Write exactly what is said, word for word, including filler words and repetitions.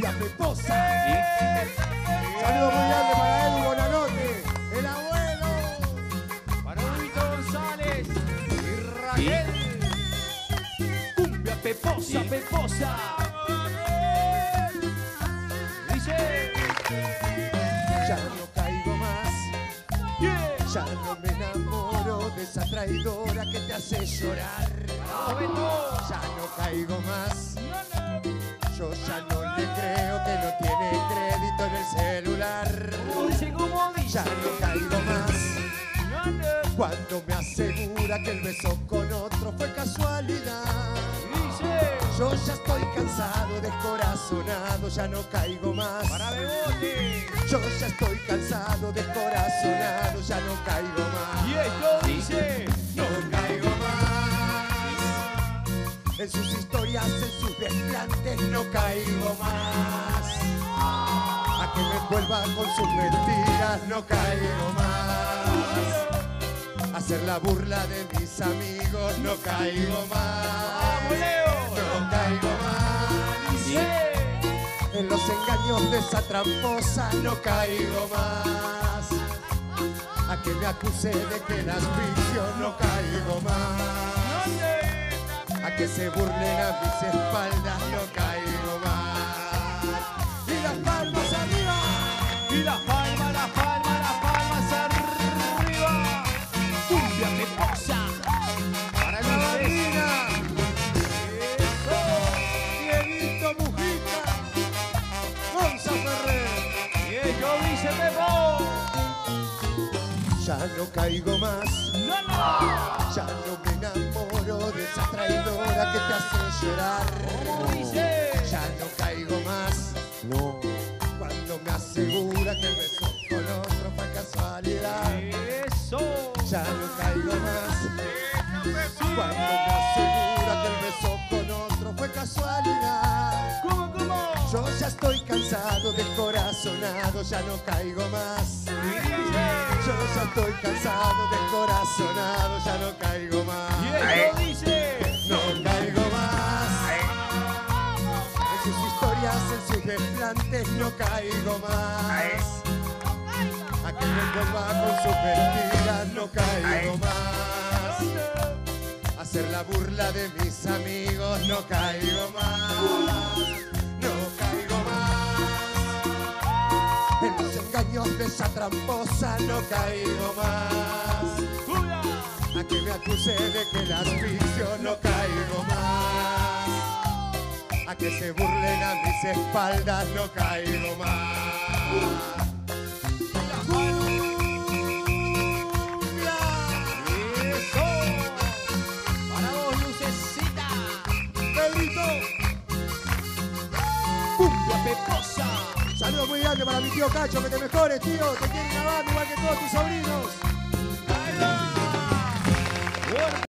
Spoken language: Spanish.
cumbia peposa. Saludos muy grande para Edu Bonanote, el abuelo. Para Huguito González y Raquel. Cumbia peposa, peposa. Dice. Ya no caigo más, Yeah. ya no me enamoro de esa traidora que te hace llorar. Ya no caigo más, yo ya no le creo que no tiene crédito en el celular. ¿Cómo dice? ¿Cómo dice? Ya no caigo más, cuando me asegura que el beso con otro fue casualidad. Dice. Yo ya estoy cansado, descorazonado, ya no caigo más. Para Bebote. Yo ya estoy cansado, descorazonado, ya no caigo más. Y esto dice. No caigo más. En sus historias, en sus desplantes, no caigo más. A que me envuelva con sus mentiras, no caigo más. Hacer la burla de mis amigos, no caigo más. No caigo más. Dice. En los engaños de esa tramposa, no caigo más. A que me acuse de que las vicio, no caigo más. A que se burlen a mis espaldas, no caigo más. Y las palmas arriba. Y las palmas, las palmas, las palmas arriba. Cumbia peposa. Para La Luis. Marina, Eso. Dieguito Mujica, Gonza Ferrer. Y esto dice Pepo. Ya no caigo más. No, no. Ya no me enamoro de esa traidora que te hace llorar. ¿Cómo dice? Ya no caigo más. No. Cuando me asegura que el beso con otro fue casualidad. Eso. Ya no caigo más. Cuando me asegura que el beso con otro fue casualidad. ¿Cómo, cómo? Yo ya estoy cansado, descorazonado, ya no caigo más. Yo ya estoy cansado, descorazonado, ya no caigo más. Y esto dice. No caigo más. En sus historias, en sus desplantes, no caigo más. A que me envuelva con sus mentiras, no caigo más. Hacer la burla de mis amigos, no caigo más. No caigo más. En los engaños de esa tramposa, no caigo más. Cumbia. A que me acuse de que las vicio, no caigo más. A que se burlen a mis espaldas, no caigo más. Eso. Para vos, Lucecita. Pedrito, Cumbia peposa. saludo muy grande para mi tío Cacho, que te mejores, tío. Te quiere una banda igual que todos tus sobrinos.